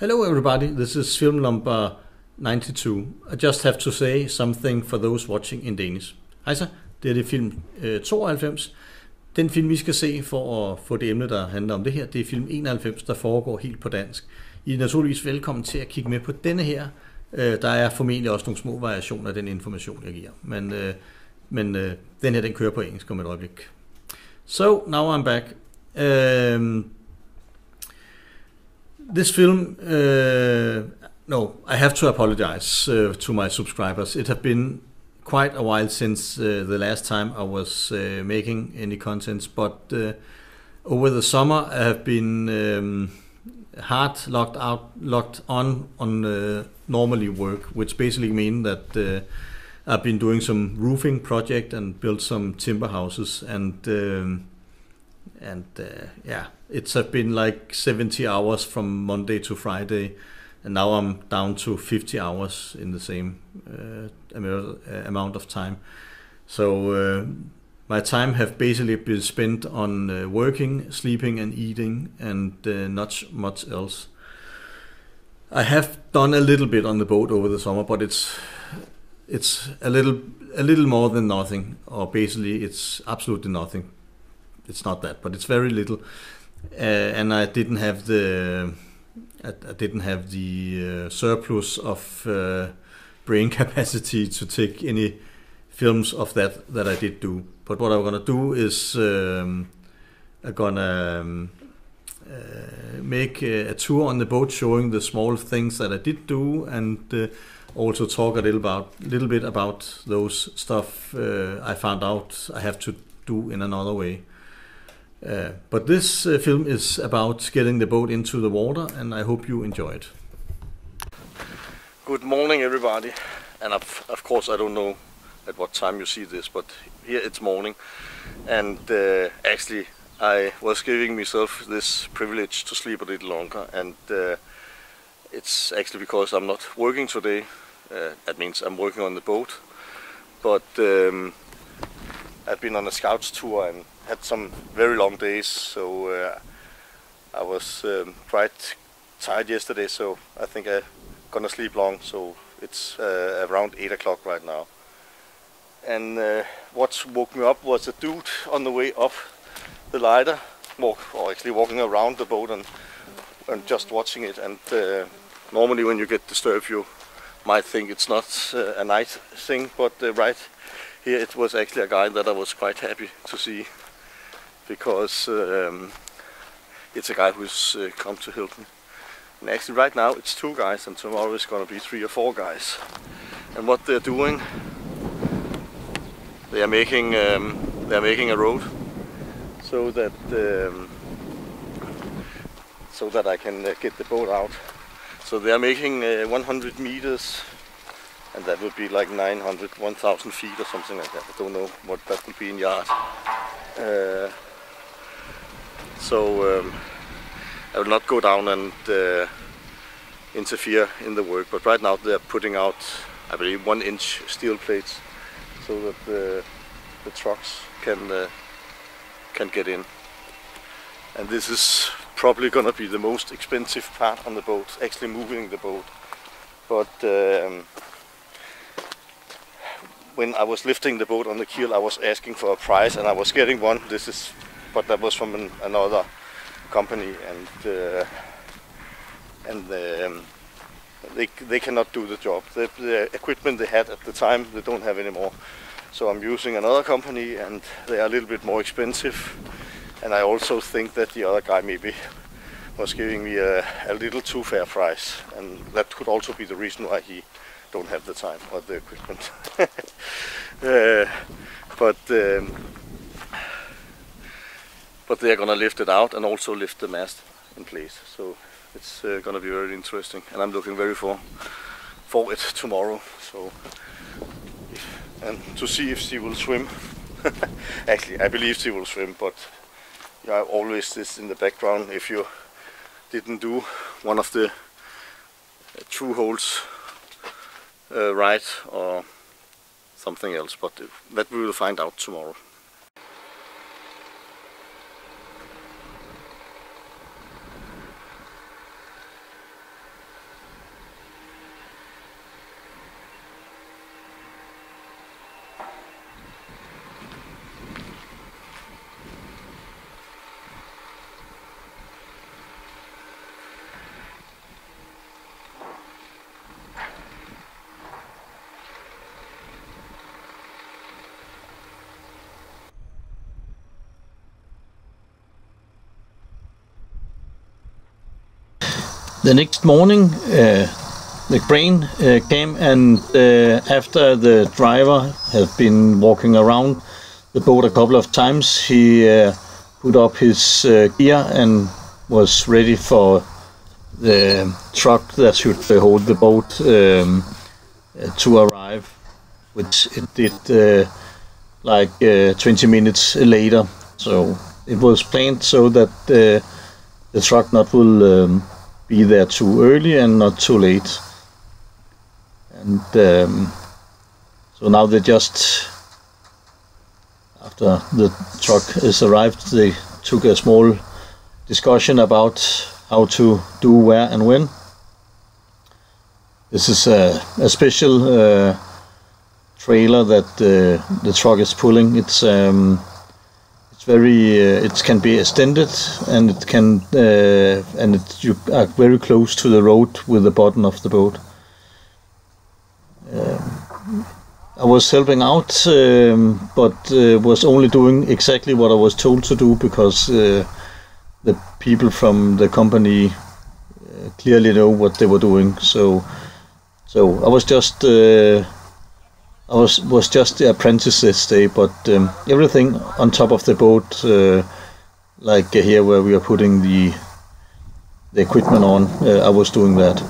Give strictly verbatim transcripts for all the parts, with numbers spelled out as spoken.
Hello everybody, this is film number ninety-two. I just have to say something for those watching in Danish. Hej så, det er det film øh, tooghalvfems. Den film vi skal se for at få det emne der handler om det her, det er film enoghalvfems, der foregår helt på dansk. I er naturligvis velkommen til at kigge med på denne her. Øh, der er formentlig også nogle små variationer af den information jeg giver. Men, øh, men øh, den her den kører på engelsk om et øjeblik. So now I'm back. Um, This film, uh, no, I have to apologize uh, to my subscribers. It has been quite a while since uh, the last time I was uh, making any contents, but uh, over the summer I have been um, hard locked out, locked on on uh, normally work, which basically means that uh, I've been doing some roofing project and built some timber houses, and um, and uh, yeah, it's have been like seventy hours from Monday to Friday, and now I'm down to fifty hours in the same uh, amount of time. So uh, my time have basically been spent on uh, working, sleeping and eating, and uh, not much else. I have done a little bit on the boat over the summer, but it's it's a little a little more than nothing, or basically it's absolutely nothing. It's not that, but it's very little, uh, and I didn't have the I, I didn't have the uh, surplus of uh, brain capacity to take any films of that that I did do. But what I'm gonna do is um, I'm gonna um, uh, make a, a tour on the boat, showing the small things that I did do, and uh, also talk a little about little bit about those stuff uh, I found out I have to do in another way. Uh, but this uh, film is about getting the boat into the water, and I hope you enjoy it. Good morning everybody, and of, of course I don't know at what time you see this, but here it's morning, and uh, actually I was giving myself this privilege to sleep a little longer, and uh, it's actually because I'm not working today. Uh, that means I'm working on the boat, but um, I've been on a scouts tour and had some very long days, so uh, I was um, quite tired yesterday, so I think I'm gonna sleep long, so it's uh, around eight o'clock right now. And uh, what woke me up was a dude on the way up the lighter, walk, or actually walking around the boat and, and just watching it. And uh, normally when you get disturbed you might think it's not uh, a nice thing, but uh, right here it was actually a guy that I was quite happy to see, because um, it's a guy who's uh, come to help me. And actually right now it's two guys, and tomorrow it's going to be three or four guys. And what they're doing, they are making um, they are making a road so that um, so that I can uh, get the boat out. So they are making uh, one hundred meters, and that would be like nine hundred, one thousand feet or something like that. I don't know what that would be in yards. Uh, so um, I will not go down and uh, interfere in the work, but right now they are putting out, I believe, one inch steel plates so that the, the trucks can uh, can get in. And this is probably going to be the most expensive part on the boat, actually moving the boat. But um, when I was lifting the boat on the keel, I was asking for a price, and I was getting one. This is, but that was from an, another company, and uh, and um, they they cannot do the job. The, the equipment they had at the time, they don't have anymore. So I'm using another company, and they are a little bit more expensive. And I also think that the other guy maybe was giving me a, a little too fair price, and that could also be the reason why he don't have the time or the equipment. uh, but um, but they are gonna lift it out and also lift the mast in place. So it's uh, gonna be very interesting, and I'm looking very for for it tomorrow. So if, and to see if she will swim. Actually, I believe she will swim, but you have always this in the background if you didn't do one of the uh, true holes uh, right, or something else, but that we will find out tomorrow. The next morning, uh, the crane uh, came, and uh, after the driver had been walking around the boat a couple of times, he uh, put up his uh, gear and was ready for the truck that should uh, hold the boat um, uh, to arrive, which it did uh, like uh, twenty minutes later. So it was planned so that uh, the truck not will um, be there too early and not too late. And um, so now they just, after the truck has arrived, they took a small discussion about how to do where and when. This is a, a special uh, trailer that uh, the truck is pulling. It's um, it's very uh, it can be extended, and it can uh, and it, you are very close to the road with the bottom of the boat. Um, I was helping out, um, but uh, was only doing exactly what I was told to do, because uh, the people from the company uh, clearly know what they were doing. So, so I was just uh, I was was just the apprentice this day. But um, everything on top of the boat, uh, like uh, here where we are putting the the equipment on, uh, I was doing that.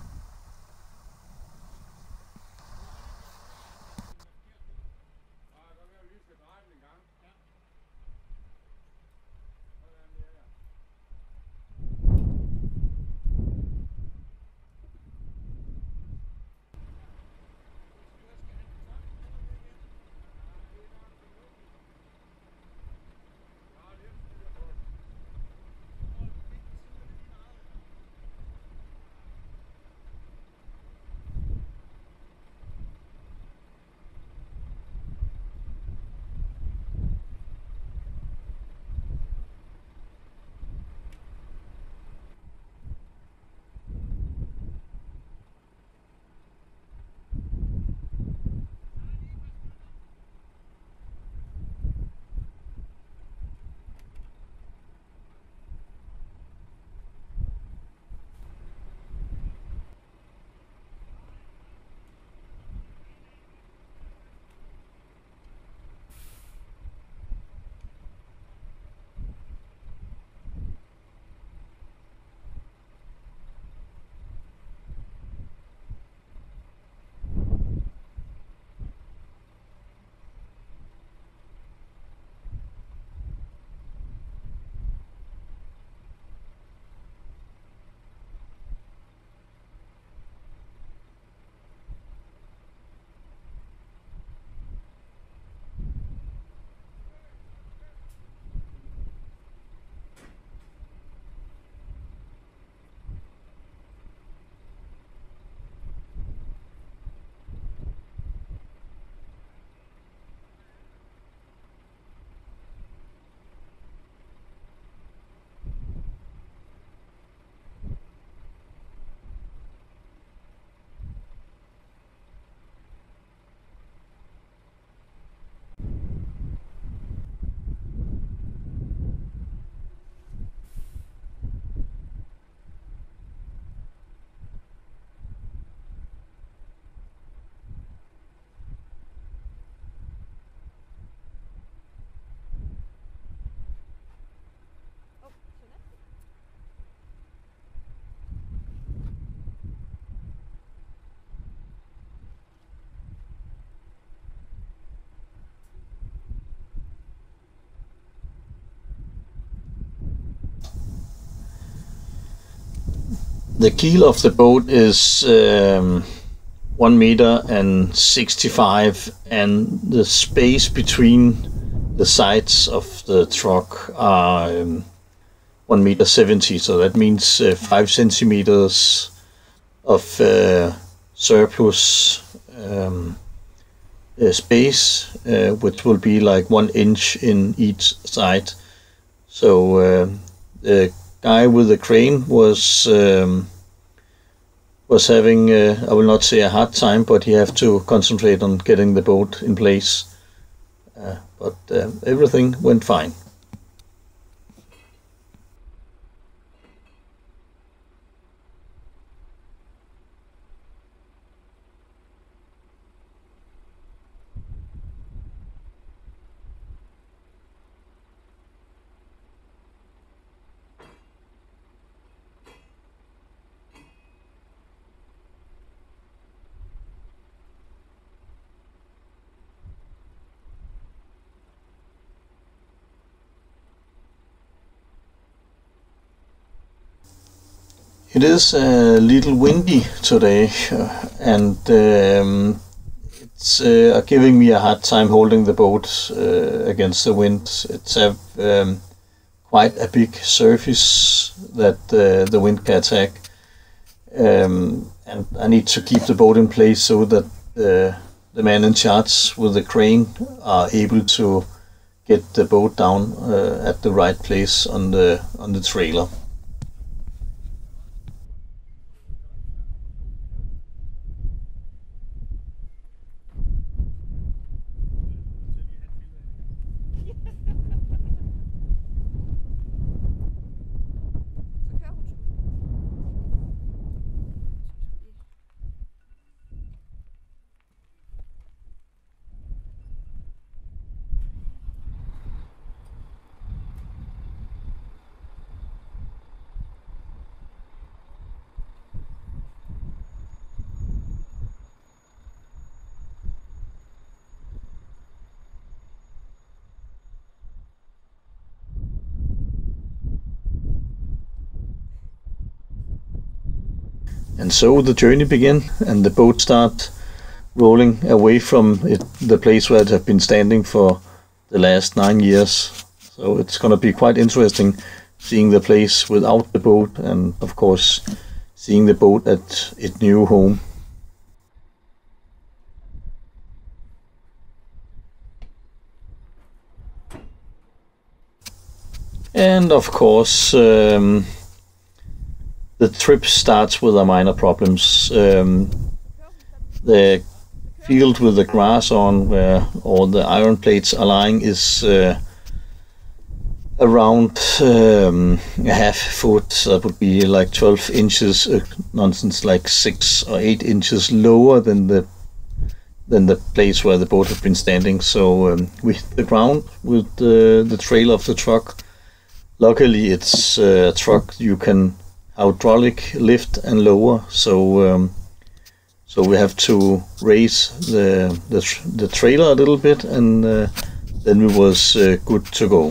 The keel of the boat is um, one meter and sixty-five, and the space between the sides of the truck are um, one meter seventy. So that means uh, five centimeters of uh, surplus um, uh, space, uh, which will be like one inch in each side. So uh, the guy with the crane was um, was having, uh, I will not say a hard time, but he have to concentrate on getting the boat in place. Uh, but uh, everything went fine. It is a little windy today, uh, and um, it's uh, giving me a hard time holding the boat uh, against the wind. It's a um, quite a big surface that uh, the wind can attack, um, and I need to keep the boat in place so that uh, the man in charge with the crane are able to get the boat down uh, at the right place on the on the trailer. And so the journey began, and the boat started rolling away from it, the place where it had been standing for the last nine years. So it's going to be quite interesting seeing the place without the boat, and of course seeing the boat at its new home. And of course, um, the trip starts with a minor problems. Um, the field with the grass on, where all the iron plates are lying, is uh, around um, a half foot. That would be like twelve inches, uh, nonsense, like six or eight inches lower than the than the place where the boat had been standing. So um, we hit the ground with uh, the trailer of the truck. Luckily, it's a truck you can hydraulic lift and lower, so um, so we have to raise the the, tr the trailer a little bit, and uh, then we was uh, good to go.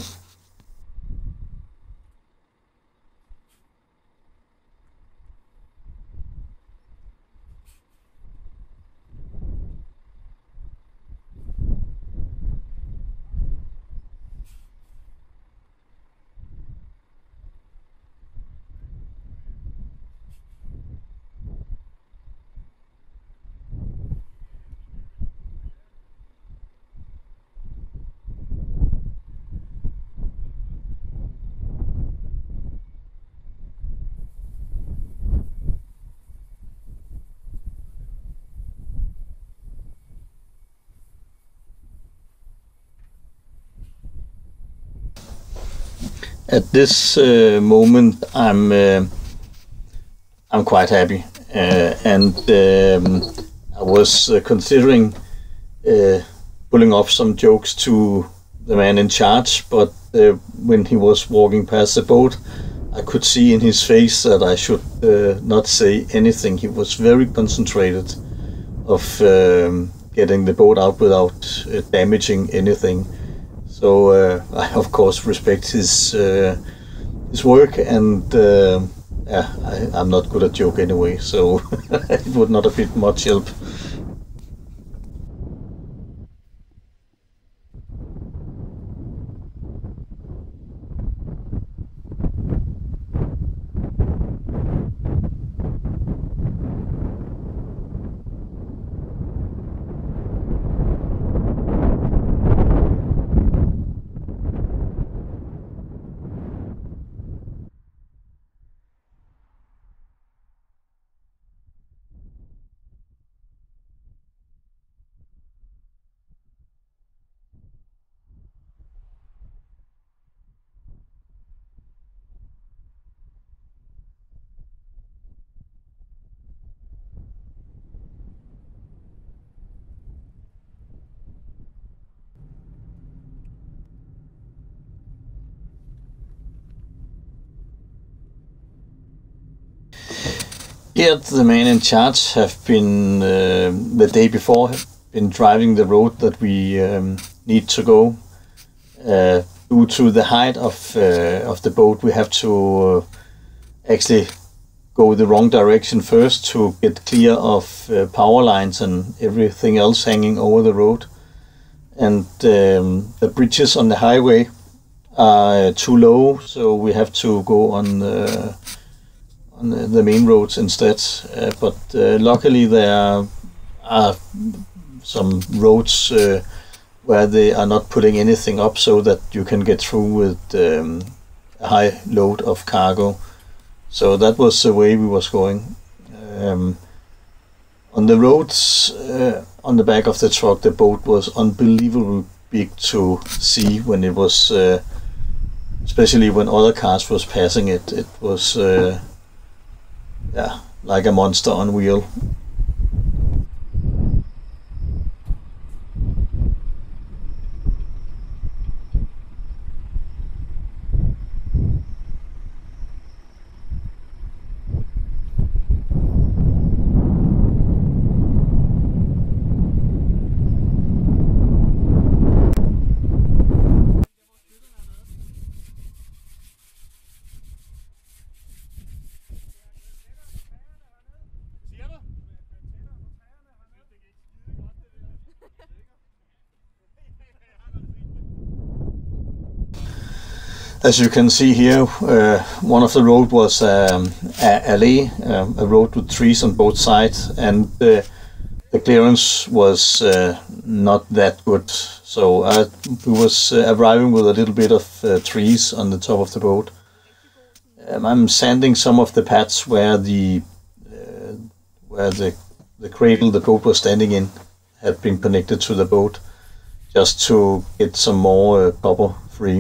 At this uh, moment, I'm uh, I'm quite happy, uh, and um, I was uh, considering uh, pulling off some jokes to the man in charge, but uh, when he was walking past the boat, I could see in his face that I should uh, not say anything. He was very concentrated of um, getting the boat out without uh, damaging anything. So uh, I of course respect his uh, his work, and uh, yeah, I, I'm not good at joke anyway, so it would not have been much help. Here, the man in charge have been uh, the day before have been driving the road that we um, need to go. Uh, due to the height of uh, of the boat, we have to uh, actually go the wrong direction first to get clear of uh, power lines and everything else hanging over the road. And um, the bridges on the highway are too low, so we have to go on the, on the, the main roads instead. Uh, but uh, luckily there are some roads uh, where they are not putting anything up so that you can get through with um, a high load of cargo. So that was the way we was going. Um, on the roads, uh, on the back of the truck, the boat was unbelievably big to see when it was, uh, especially when other cars was passing it. It was, uh, yeah, like a monster on wheel. As you can see here, uh, one of the road was um, a alley, um, a road with trees on both sides, and uh, the clearance was uh, not that good. So uh, we was uh, arriving with a little bit of uh, trees on the top of the boat. Um, I'm sanding some of the pads where the uh, where the the cradle the boat was standing in had been connected to the boat, just to get some more uh, bubble free.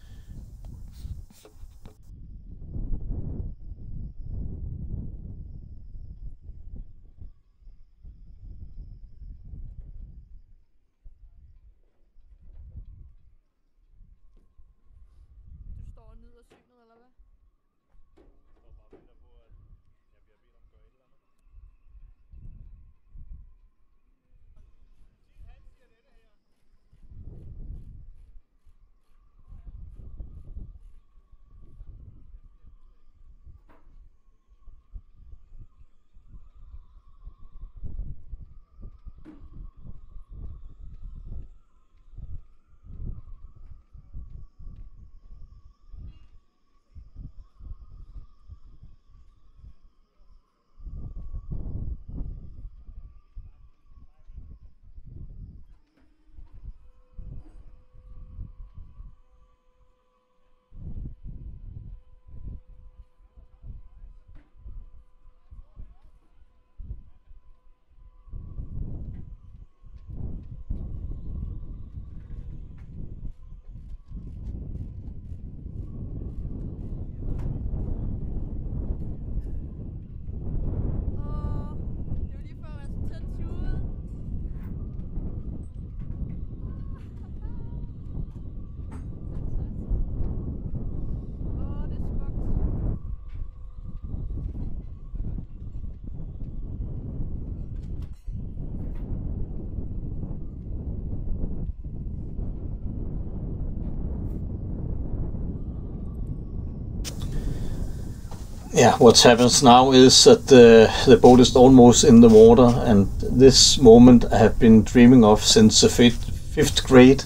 Yeah, what happens now is that the, the boat is almost in the water, and this moment I have been dreaming of since the fifth, fifth grade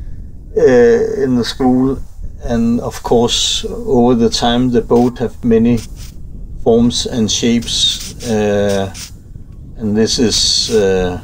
uh, in the school. And of course, over the time the boat have many forms and shapes, uh, and this is uh,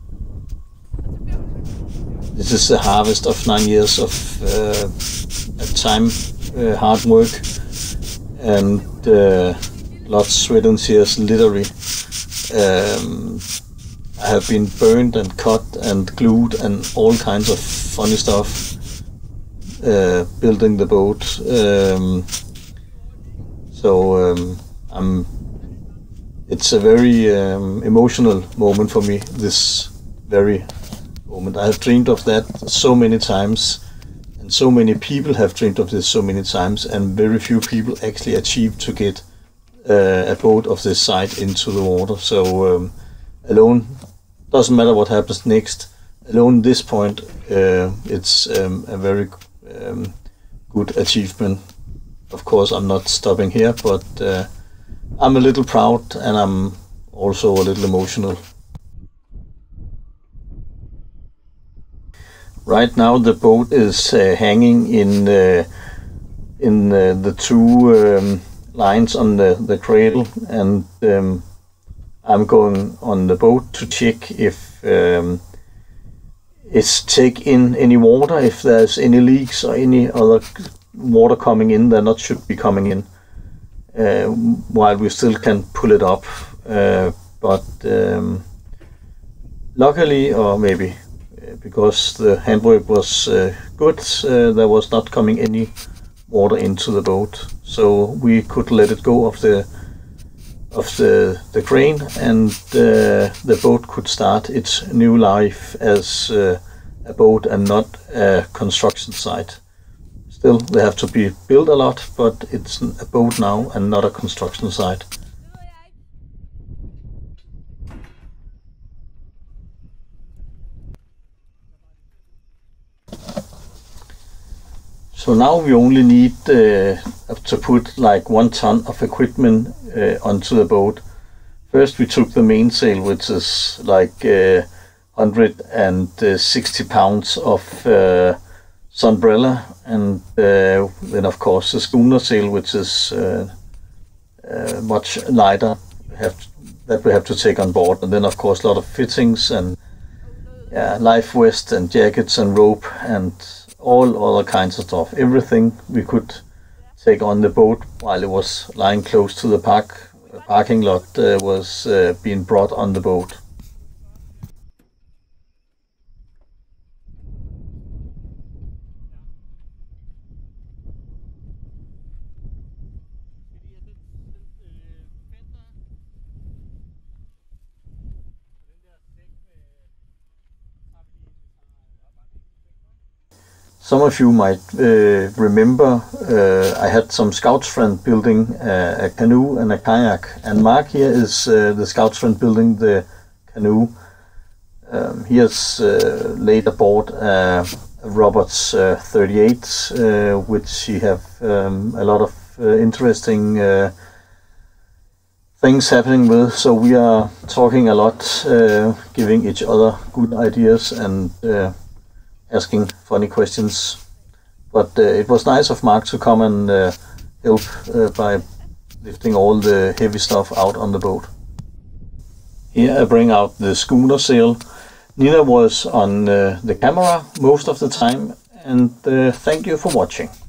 this is the harvest of nine years of uh, time, uh, hard work, and uh, lots sweat and tears, literally. Um, I have been burned and cut and glued and all kinds of funny stuff uh, building the boat. Um, so um, I'm. It's a very um, emotional moment for me. This very moment. I have dreamed of that so many times. So many people have dreamed of this so many times, and very few people actually achieve to get uh, a boat of this size into the water. So um, alone, doesn't matter what happens next, alone this point, uh, it's um, a very um, good achievement. Of course, I'm not stopping here, but uh, I'm a little proud, and I'm also a little emotional. Right now the boat is uh, hanging in uh, in uh, the two um, lines on the, the cradle, and um, I'm going on the boat to check if um, it's take in any water, if there's any leaks or any other water coming in that not should be coming in, uh, while we still can pull it up. Uh, but um, luckily, or maybe because the handwork was uh, good, uh, there was not coming any water into the boat, so we could let it go of the of the the crane, and uh, the boat could start its new life as uh, a boat and not a construction site. Still, they have to be built a lot, but it's a boat now and not a construction site. So now we only need uh, to put like one ton of equipment uh, onto the boat. First we took the mainsail, which is like uh, one hundred sixty pounds of uh, sunbrella, and uh, then of course the schooner sail, which is uh, uh, much lighter, we have to, that we have to take on board, and then of course a lot of fittings and yeah, life vest and jackets and rope and all other kinds of stuff. Everything we could take on the boat while it was lying close to the park parking lot uh, was uh, being brought on the boat. Some of you might uh, remember uh, I had some Scouts friend building uh, a canoe and a kayak, and Mark here is uh, the Scouts friend building the canoe. Um, he has uh, laid aboard uh, a Roberts uh, thirty-eight, uh, which he have um, a lot of uh, interesting uh, things happening with, so we are talking a lot, uh, giving each other good ideas and uh, asking funny questions. But uh, it was nice of Mark to come and uh, help uh, by lifting all the heavy stuff out on the boat. Here I bring out the schooner sail. Nina was on uh, the camera most of the time, and uh, thank you for watching.